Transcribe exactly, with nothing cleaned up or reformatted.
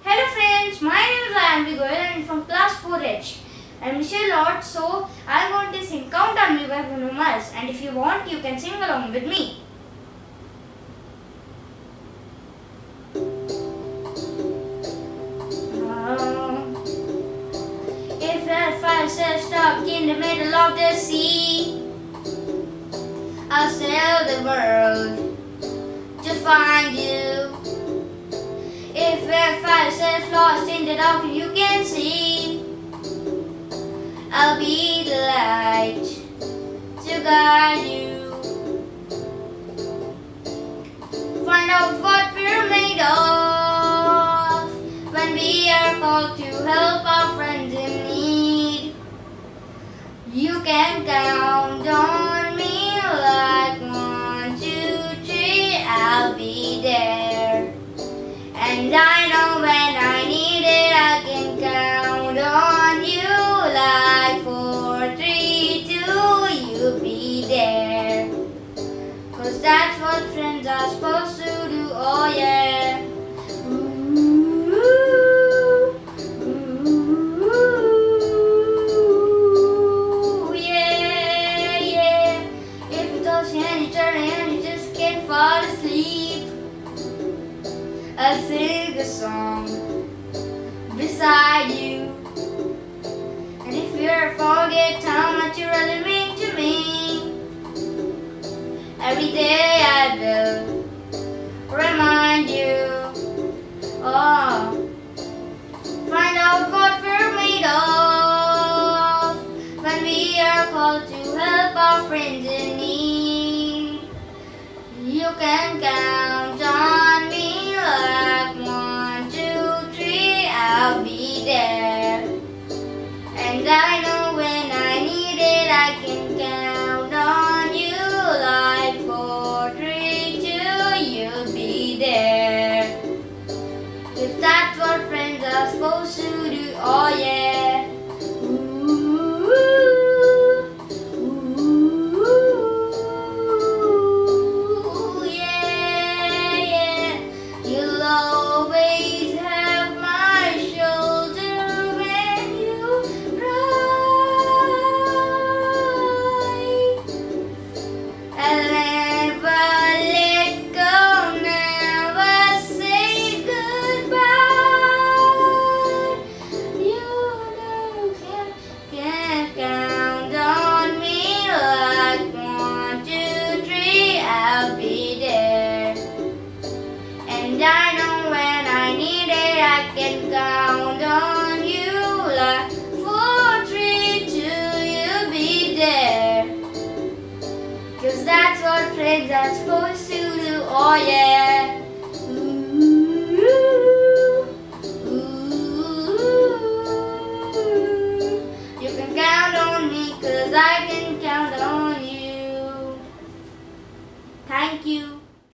Hello friends, my name is Ayaan and I'm from class four H. I'm Michelle Lord, so I'm going to sing Count on Me by Bruno, and if you want, you can sing along with me. Um, if that fire says stuck in the middle of the sea, I'll sail the world to find you. If a fire says lost in the dark and you can see, I'll be the light to guide you. Find out what we're made of when we are called to help our friends in need. You can count on me like one, two, three, I'll be there. And I know when I need it, I can count on you like four, three, two, you'll be there. Cause that's what friends are supposed to do, oh yeah. Ooh, ooh, yeah, yeah. If you toss your hand, you turn and you just can't fall asleep, I'll sing a song beside you. And if you ever forget how much you really mean to me, every day I will remind you. Oh, find out what we're made of when we are called to help our friends in need. You can count on me like one, two, three, I'll be there. And I know when I need it, I can count on you like four, three, two, you'll be there. If that's what friends are supposed to do, oh yeah. Ooh, ooh, yeah, yeah. You'll always have my shoulder when you cry. I'll never let go, never say goodbye. You know can, can count on me like one, two, three, I'll be there. And I know when I need it, I can count on you like four, three, two, you'll be there. Cause that's what friends are supposed to do, oh yeah.